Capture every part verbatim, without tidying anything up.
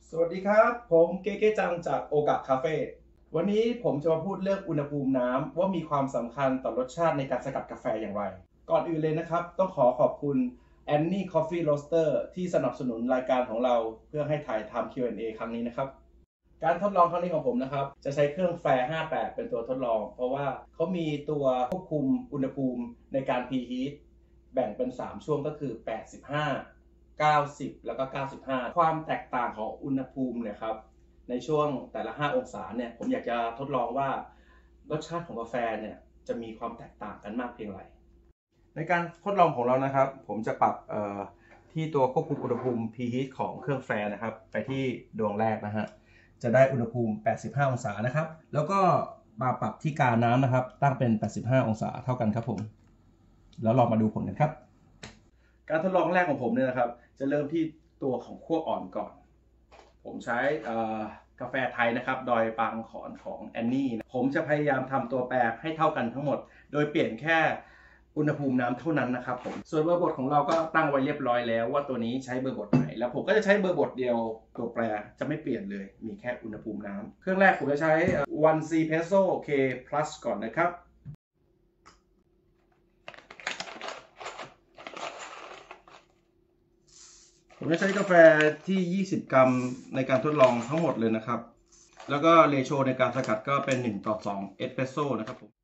สวัสดีครับผมเก๊เก๊จังจากโอกะคาเฟ่วันนี้ผมจะมาพูดเรื่องอุณหภูมิน้ำว่ามีความสำคัญต่อรสชาติในการสกัดกาแฟอย่างไรก่อนอื่นเลยนะครับต้องขอขอบคุณ Annie Coffee Roaster ที่สนับสนุนรายการของเราเพื่อให้ถ่ายทำ คิว แอนด์ เอ ครั้งนี้นะครับการทดลองครั้งนี้ของผมนะครับจะใช้เครื่องแฟร์ห้าสิบแปดเป็นตัวทดลองเพราะว่าเขามีตัวควบคุมอุณหภูมิในการ preheat แบ่งเป็นสามช่วงก็คือแปดสิบห้า เก้าสิบแล้วก็เก้าสิบห้าความแตกต่างของอุณหภูมิเนี่ยครับในช่วงแต่ละห้าองศาเนี่ยผมอยากจะทดลองว่ารสชาติของกาแฟเนี่ยจะมีความแตกต่างกันมากเพียงไรในการทดลองของเรานะครับผมจะปรับที่ตัวควบคุมอุณหภูมิ preheat ของเครื่องแฟร์นะครับไปที่ดวงแรกนะฮะจะได้อุณหภูมิแปดสิบห้าองศานะครับแล้วก็มาปรับที่กาน้ำนะครับตั้งเป็นแปดสิบห้าองศาเท่ากันครับผมแล้วเรามาดูผลกันครับการทดลองแรกของผมเนี่ยนะครับจะเริ่มที่ตัวของขั้วอ่อนก่อนผมใช้กาแฟไทยนะครับดอยปางขอนของแอนนี่ผมจะพยายามทำตัวแปรให้เท่ากันทั้งหมดโดยเปลี่ยนแค่อุณหภูมิน้ำเท่านั้นนะครับผมส่วนเบอร์บดของเราก็ตั้งไว้เรียบร้อยแล้วว่าตัวนี้ใช้เบอร์บดไหนแล้วผมก็จะใช้เบอร์บดเดียวตัวแปรจะไม่เปลี่ยนเลยมีแค่อุณหภูมิน้ำเครื่องแรกผมจะใช้ วัน ซี Peso K Plus ก่อนนะครับผมจะใช้กาแฟที่ยี่สิบกรัมในการทดลองทั้งหมดเลยนะครับแล้วก็เรโชในการสกัดก็เป็นหนึ่งต่อสองเอสเปรสโซ่นะครับผม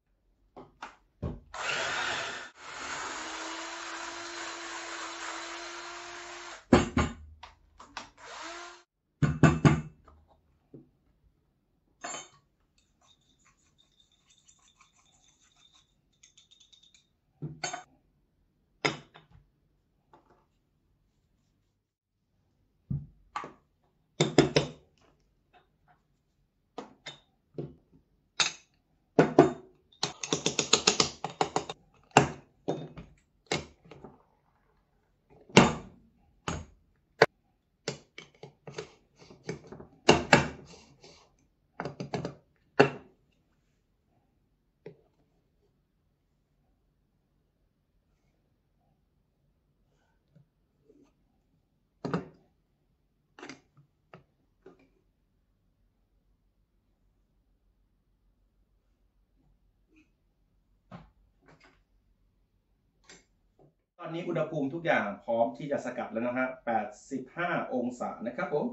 ตอนนี้อุณหภูมิทุกอย่างพร้อมที่จะสกัดแล้วนะฮะแปดสิบห้าองศานะครับผม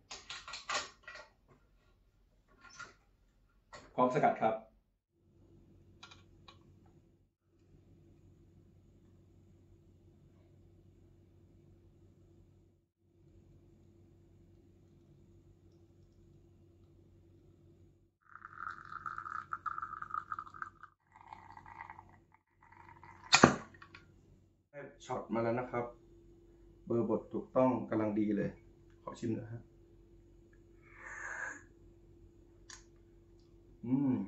พร้อมสกัดครับช็อตมาแล้วนะครับเบอร์บดถูกต้องกำลังดีเลยขอชิมหน่อยฮะอืม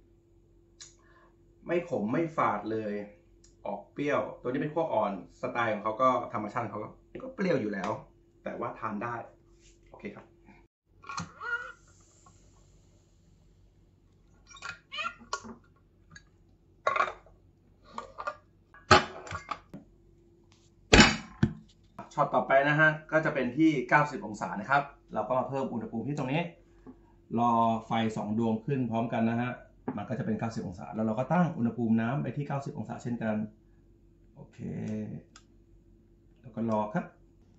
ไม่ขมไม่ฝาดเลยออกเปรี้ยวตัวนี้เป็นขั้วอ่อนสไตล์ของเขาก็ธรรมชาติเขาก็เปรี้ยวอยู่แล้วแต่ว่าทานได้โอเคครับช็อตต่อไปนะฮะก็จะเป็นที่เก้าสิบองศานะครับเราก็มาเพิ่มอุณหภูมิที่ตรงนี้รอไฟสองดวงขึ้นพร้อมกันนะฮะมันก็จะเป็นเก้าสิบองศาแล้วเราก็ตั้งอุณหภูมิน้ำไปที่เก้าสิบองศาเช่นกันโอเคแล้วก็รอครับ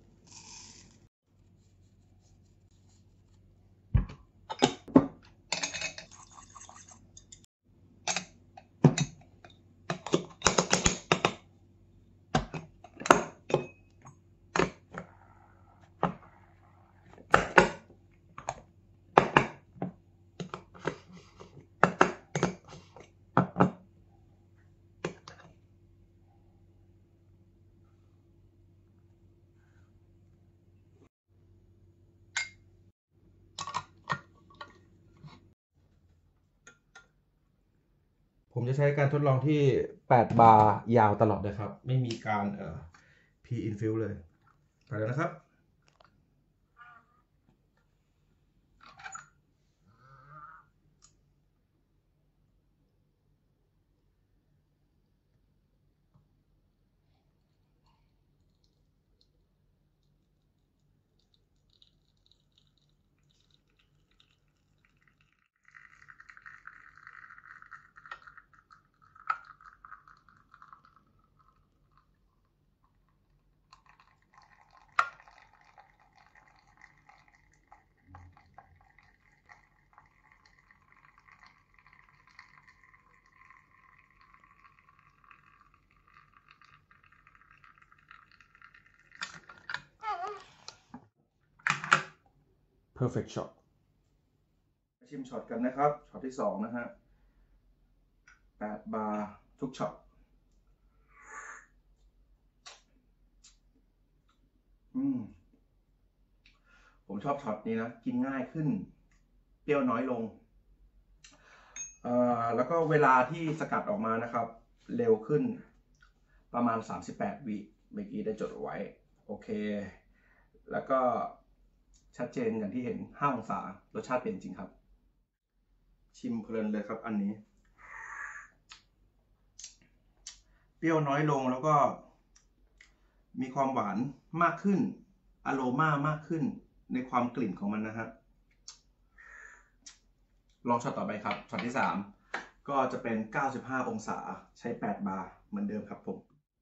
ผมจะใช้การทดลองที่แปดบาร์ยาวตลอดเลยครับไม่มีการเอ่อ พี infill เลยไปแล้วนะครับ perfect shot ชิมช็อตกันนะครับช็อตที่สองนะฮะแปดบาร์ทุกช็อตอืมผมชอบช็อตนี้นะกินง่ายขึ้นเปรี้ยวน้อยลงเอ่อแล้วก็เวลาที่สกัดออกมานะครับเร็วขึ้นประมาณสามสิบแปดวิเมื่อกี้ได้จดเอาไว้โอเคแล้วก็ชัดเจนอย่างที่เห็นห้าองศารสชาติเป็นจริงครับชิมเพลินเลยครับอันนี้เปรี้ยวน้อยลงแล้วก็มีความหวานมากขึ้นอโรมามากขึ้นในความกลิ่นของมันนะฮะลองช็อตต่อไปครับช็อตที่สามก็จะเป็นเก้าสิบห้าองศาใช้แปดบาร์เหมือนเดิมครับผม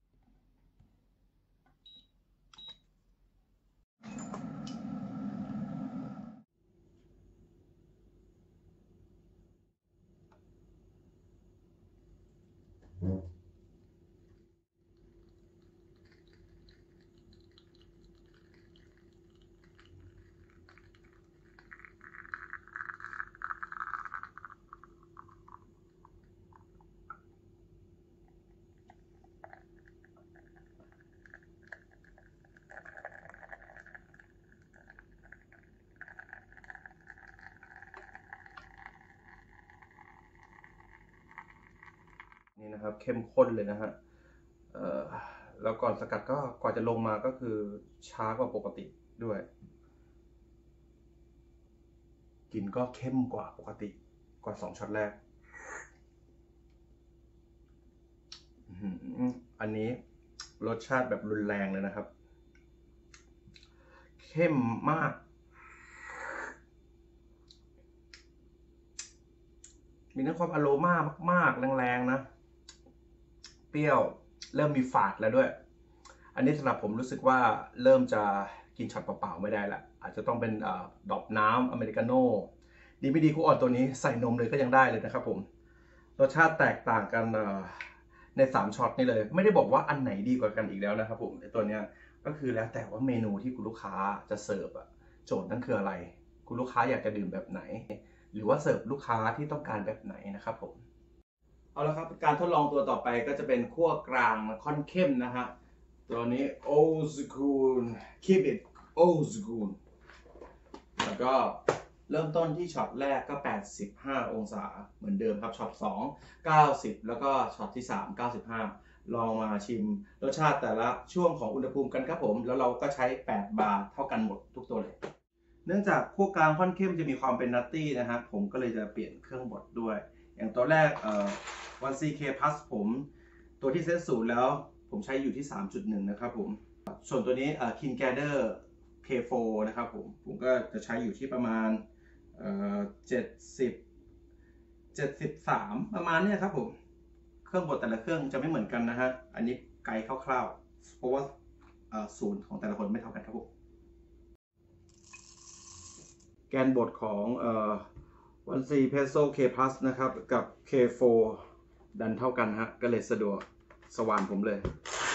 นี่นะครับเข้มข้นเลยนะฮะแล้วก่อนสกัดก็ก่อนจะลงมาก็คือช้ากว่าปกติด้วยกลิ่นก็เข้มกว่าปกติกว่าสองช็อตแรกอันนี้รสชาติแบบรุนแรงเลยนะครับเข้มมากมีทั้งความอโรมามากๆแรงๆนะเปรี้ยวเริ่มมีฝาดแล้วด้วยอันนี้สำหรับผมรู้สึกว่าเริ่มจะกินช็อตเปล่าๆไม่ได้ละอาจจะต้องเป็นดรอปน้ำอเมริกาโน่ดีไม่ดีคู่อ่อนตัวนี้ใส่นมเลยก็ยังได้เลยนะครับผมรสชาติแตกต่างกันในสามช็อตนี่เลยไม่ได้บอกว่าอันไหนดีกว่ากันอีกแล้วนะครับผมในตัวนี้ก็คือแล้วแต่ว่าเมนูที่คุณลูกค้าจะเสิร์ฟอะโจทย์นั่นคืออะไรคุณลูกค้าอยากจะดื่มแบบไหนหรือว่าเสิร์ฟลูกค้าที่ต้องการแบบไหนนะครับผมเอาละครับการทดลองตัวต่อไปก็จะเป็นคั่วกลางค่อนเข้มนะฮะตัวนี้ old school keep it old school แล้วก็เริ่มต้นที่ช็อตแรกก็แปดสิบห้าองศาเหมือนเดิมครับช็อตสอง เก้าสิบแล้วก็ช็อตที่สาม เก้าสิบห้าลองมาชิมรสชาติแต่ละช่วงของอุณหภูมิกันครับผมแล้วเราก็ใช้แปดบาร์เท่ากันหมดทุกตัวเลยเนื่องจากคั่วกลางค่อนเข้มจะมีความเป็นนัตตี้นะฮะผมก็เลยจะเปลี่ยนเครื่องบดด้วยอย่างตัวแรกเอ่อ วัน ซี เค Plus ผมตัวที่เซตศูนย์แล้วผมใช้อยู่ที่ สามจุดหนึ่ง นะครับผมส่วนตัวนี้เอ่อ Kincaidor เค โฟร์ นะครับผมผมก็จะใช้อยู่ที่ประมาณเอ่อเจ็ดสิบ เจ็ดสิบสามประมาณนี้ครับผมเครื่องบดแต่ละเครื่องจะไม่เหมือนกันนะฮะอันนี้ไกด์คร่าวๆเพราะว่าศูนย์ของแต่ละคนไม่เท่ากันครับผมแกนบดของเอ่อ วัน ซี Peso K Plus นะครับกับ เค โฟร์ ดันเท่ากันฮะก็เลยสะดวกสว่านผมเลย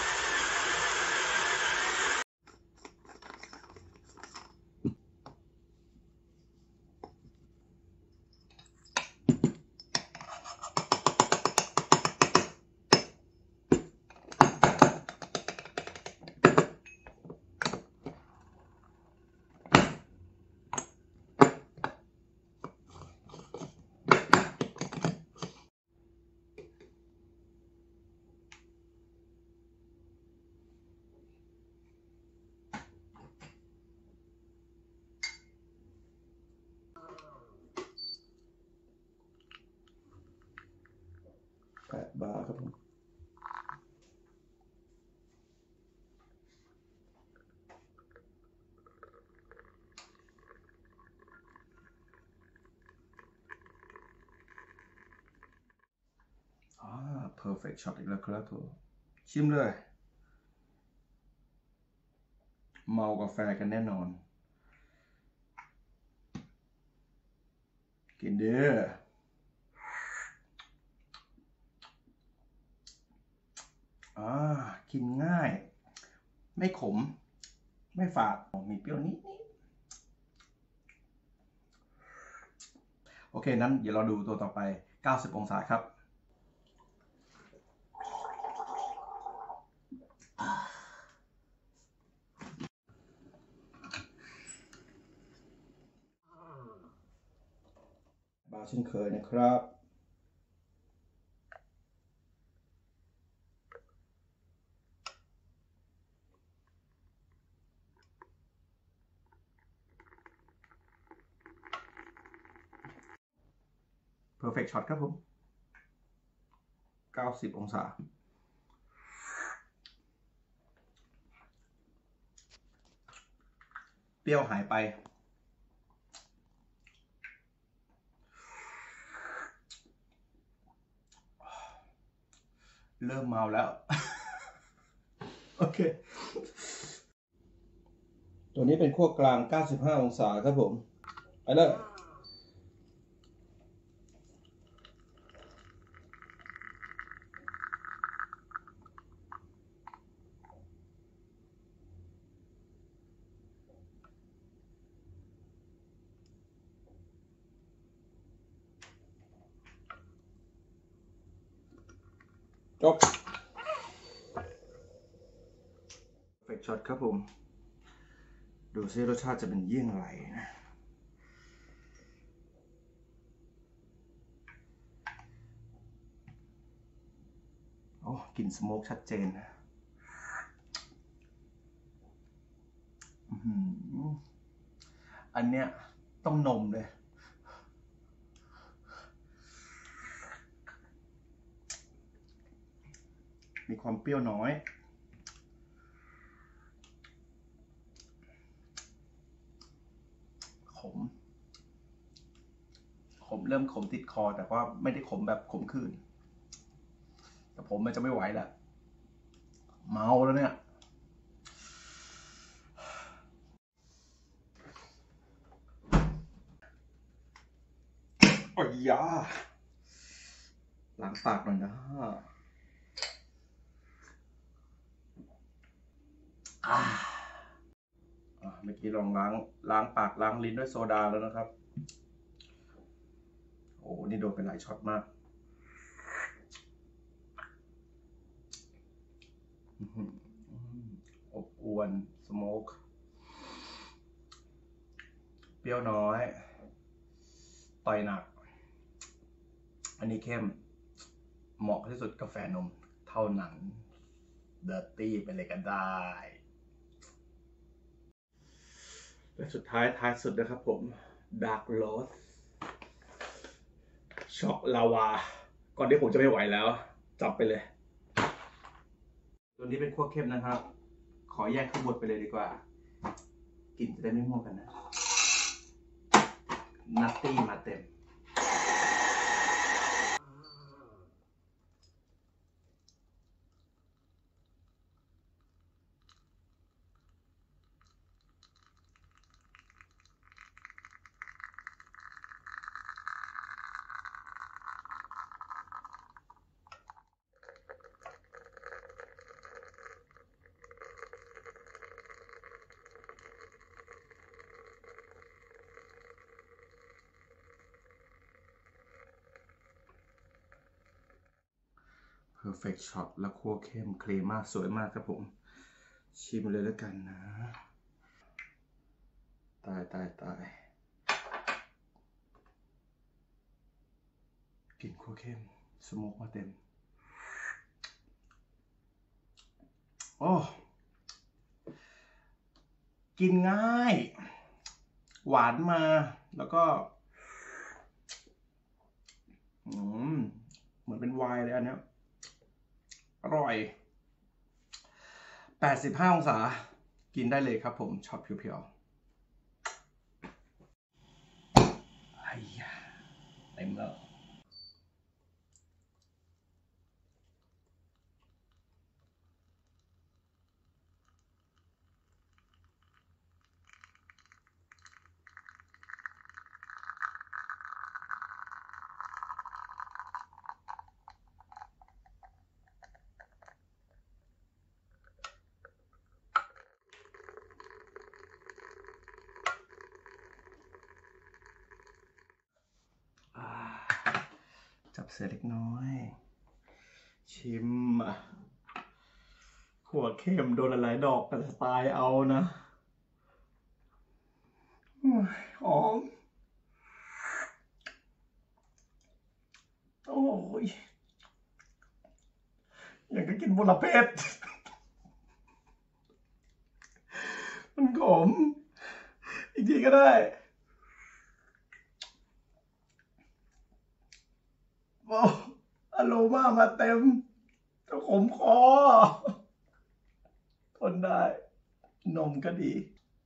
แปดบาร์ครับผมอ่า perfect shot อีกแล้วครับผมชิมเลยเมากาแฟกันแน่นอนกินเด้ออ่ากินง่ายไม่ขมไม่ฝาดมีเปรี้ยวนิดโอเคนั้นเดี๋ยวเราดูตัวต่อไปเก้าสิบองศาครับบาเช่นเคยนะครับ perfect shot ครับผมเก้าสิบองศาเปรี้ยวหายไปเริ่มเมาแล้ว โอเค ตัวนี้เป็นขั้วกลางเก้าสิบห้าองศาครับผมไปเลยจบ perfect shot ครับผมดูซิรสชาติจะเป็นเยี่ยงไรนะโอ้กลิ่นสโมกชัดเจนนะอันเนี้ยต้องนมเลยมีความเปรี้ยวน้อยขมขมเริ่มขมติดคอแต่ว่าไม่ได้ขมแบบขมขื่นแต่ผมมันจะไม่ไหวแล้วเมาแล้วเนี่ยโอ้ยยาล้างปากหน่อยนะอ่าเมื่อกี้ลองล้างล้างปากล้างลิ้นด้วยโซดาแล้วนะครับโอ้นี่โดนไปหลายช็อตมากอบอวนสโมกเปรี้ยวน้อยต่อยหนักอันนี้เข้มเหมาะที่สุดกาแฟนมเท่านั้นเดอร์ตี้ไปเลยก็ได้และสุดท้ายท้ายสุดนะครับผมดาร์กโรสช็อกลาวาก่อนที่ผมจะไม่ไหวแล้วจับไปเลยตัวนี้เป็นขั้วเข้มนะครับขอแยกข้างบนไปเลยดีกว่ากลิ่นจะได้ไม่มั่วกันนะนัตตี้มาเต็มperfect shot และคั่วเข้มเครม่าสวยมากครับผมชิมเลยแล้วกันนะตายตายตายกลิ่นคั่วเข้มสโมกมาเต็มโอ้กินง่ายหวานมาแล้วก็อืมเหมือนเป็นไวน์เลยอันนี้อร่อยแปดสิบห้าองศากินได้เลยครับผมช็อตเพียวๆไอ้ยาเต็มแล้วบเสือเล็กน้อยชิมขั่วเข้มโดนหลายดอกแต่ตายเอานะหอมโอ้ยอยากจะกินบุรเพชรมันขมอีกทีก็ได้โอ้อโรมามาเต็มจะขมคอทนได้นมก็ดี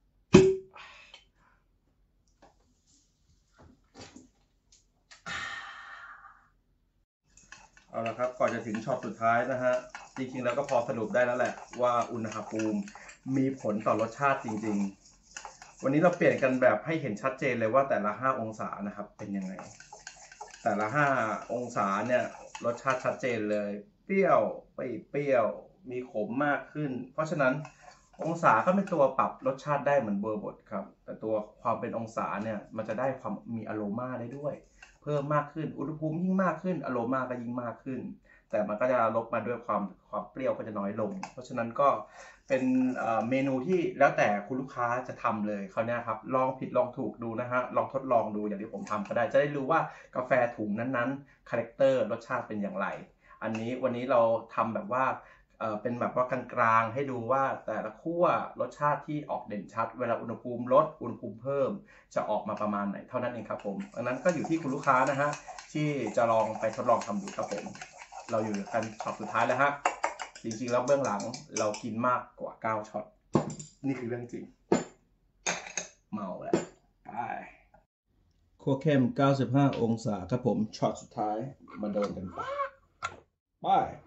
เอาละครับก่อนจะถึงช็อตสุดท้ายนะฮะจริงๆแล้วก็พอสรุปได้แล้วแหละว่าอุณหภูมิมีผลต่อรสชาติจริงๆวันนี้เราเปลี่ยนกันแบบให้เห็นชัดเจนเลยว่าแต่ละห้าองศานะครับเป็นยังไงแต่ละห้าองศาเนี่ยรสชาติชัดเจนเลยเปรี้ยวไปเปรี้ยวมีขมมากขึ้นเพราะฉะนั้นองศาก็เป็นตัวปรับรสชาติได้เหมือนเบอร์บดครับแต่ตัวความเป็นองศาเนี่ยมันจะได้ความมีอโรมาได้ด้วยเพิ่มมากขึ้นอุณหภูมิยิ่งมากขึ้นอโรมาก็ยิ่งมากขึ้นแต่มันก็จะลบมาด้วยความความเปรี้ยวก็จะน้อยลงเพราะฉะนั้นก็เป็นเมนูที่แล้วแต่คุณลูกค้าจะทำเลยเขาเนี่ยครับลองผิดลองถูกดูนะฮะลองทดลองดูอย่างที่ผมทำก็ได้จะได้รู้ว่ากาแฟถุงนั้นๆคาแรคเตอร์รสชาติเป็นอย่างไรอันนี้วันนี้เราทำแบบว่าเอ่อเป็นแบบว่ากลางๆให้ดูว่าแต่ละคั่วรสชาติที่ออกเด่นชัดเวลาอุณหภูมิลดอุณหภูมิเพิ่มจะออกมาประมาณไหนเท่านั้นเองครับผมดังนั้นก็อยู่ที่คุณลูกค้านะฮะที่จะลองไปทดลองทำดูครับผมเราอยู่กันช็อตสุดท้ายแล้วฮะจริงๆแล้วเบื้องหลังเรากินมากกว่าเก้าช็อตนี่คือเรื่องจริงเมาแล้วไปคั่วเข้มเก้าสิบห้าองศาครับผมช็อตสุดท้ายมาโดนกันไปไป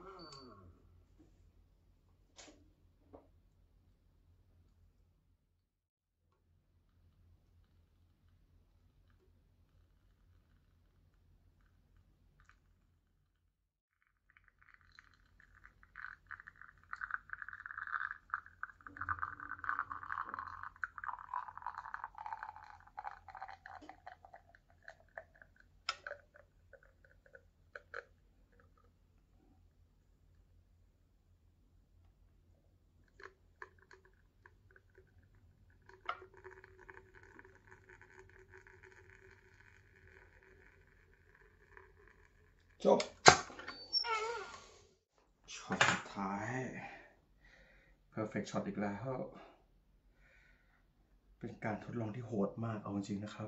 จบช็อตสุดท้าย perfect shot อีกแล้วเป็นการทดลองที่โหดมากเอาจริงนะครับ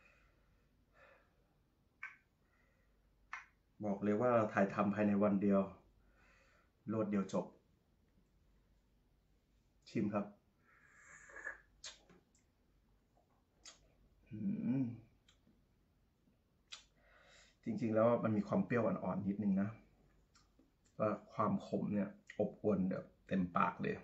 บอกเลยว่าถ่ายทำภายในวันเดียวรวดเดียวจบชิมครับจริงๆแล้วมันมีความเปรี้ยวอ่อนๆนิดนึงนะแล้วความขมเนี่ยอบอวลแบบเต็มปากเลย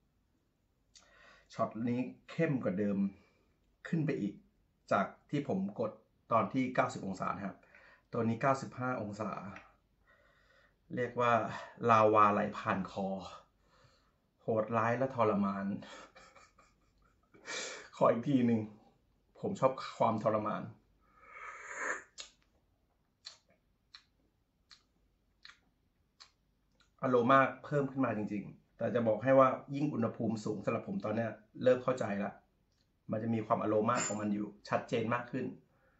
ช็อตนี้เข้มกว่าเดิมขึ้นไปอีกจากที่ผมกดตอนที่เก้าสิบองศานะครับตัวนี้เก้าสิบห้าองศาเรียกว่าลาวาไหลผ่านคอโหดร้ายและทรมานขออีกทีหนึ่งผมชอบความทรมานอโรมาเพิ่มขึ้นมาจริงๆแต่จะบอกให้ว่ายิ่งอุณหภูมิสูงสำหรับผมตอนนี้เริ่มเข้าใจละมันจะมีความอโรมาของมันอยู่ชัดเจนมากขึ้น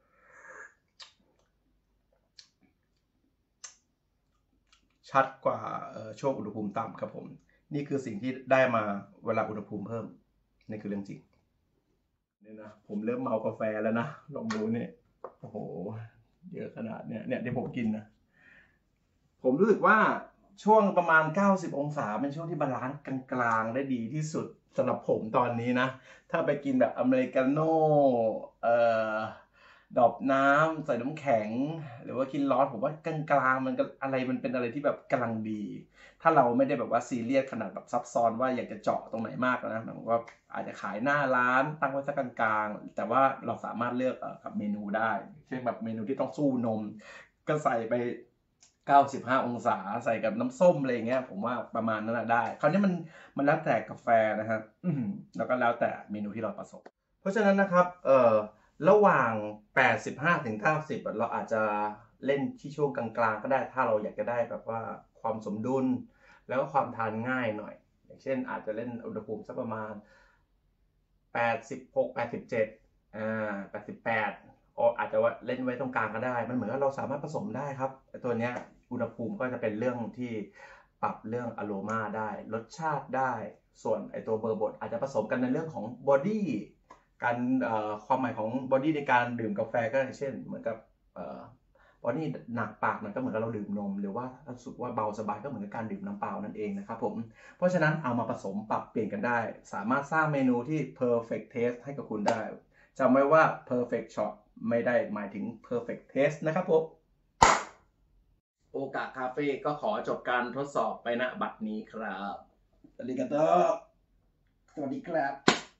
ชัดกว่าช่วงอุณหภูมิต่ำครับผมนี่คือสิ่งที่ได้มาเวลาอุณหภูมิเพิ่มนี่คือเรื่องจริงเนี่ยนะผมเริ่มเมากาแฟแล้วนะลองดูเนี่ยโอ้โหเยอะขนาดเนี้ยเนี่ยที่ผมกินนะผมรู้สึกว่าช่วงประมาณเก้าสิบองศาเป็นช่วงที่บาลานซ์กลางๆได้ดีที่สุดสำหรับผมตอนนี้นะถ้าไปกินแบบอเมริกาโน่เอ่อดรอปน้ำใส่น้ำแข็งหรือว่ากินร้อนผมว่ากลางๆมันก็อะไรมันเป็นอะไรที่แบบกำลังดีถ้าเราไม่ได้แบบว่าซีเรียสขนาดแบบซับซ้อนว่าอยากจะเจาะตรงไหนมากนะผมว่าอาจจะขายหน้าร้านตั้งไว้สักกลางๆแต่ว่าเราสามารถเลือกกับเมนูได้เช่นแบบเมนูที่ต้องสู้นมก็ใส่ไปเก้าสิบห้าองศาใส่กับน้ำส้มอะไรเงี้ยผมว่าประมาณนั้นได้คราวนี้มันมันแล้วแต่กาแฟนะครับแล้วก็แล้วแต่เมนูที่เราประสบเพราะฉะนั้นนะครับเอ่อระหว่างแปดสิบห้าถึงเก้าสิบเราอาจจะเล่นที่ช่วงกลางๆก็ได้ถ้าเราอยากจะได้แบบว่าความสมดุลแล้วก็ความทานง่ายหน่อยอย่างเช่นอาจจะเล่นอุณหภูมิสักประมาณแปดสิบหก แปดสิบเจ็ดอ่าแปดสิบแปดอาจจะว่าเล่นไว้ตรงกลางก็ได้มันเหมือนกับเราสามารถผสมได้ครับตัวเนี้ยอุณหภูมิก็จะเป็นเรื่องที่ปรับเรื่องอโรมาได้รสชาติได้ส่วนไอตัวเบอร์บดอาจจะผสมกันในเรื่องของบอดี้การความหมายของบอดี้ในการดื่มกาแฟก็อย่างเช่นเหมือนกับบอดี้หนักปากมันก็เหมือนกับเราดื่มนมหรือว่ารู้สึกว่าเบาสบายก็เหมือนกับการดื่มน้ำเปล่านั่นเองนะครับผมเพราะฉะนั้นเอามาผสมปรับเปลี่ยนกันได้สามารถสร้างเมนูที่ perfect taste ให้กับคุณได้จำไว้ว่า perfect shot ไม่ได้หมายถึง perfect taste นะครับผมโอกาคาเฟ่ก็ขอจบการทดสอบไปณบัดนี้ครับสวัสดีครับสวัสดีครับ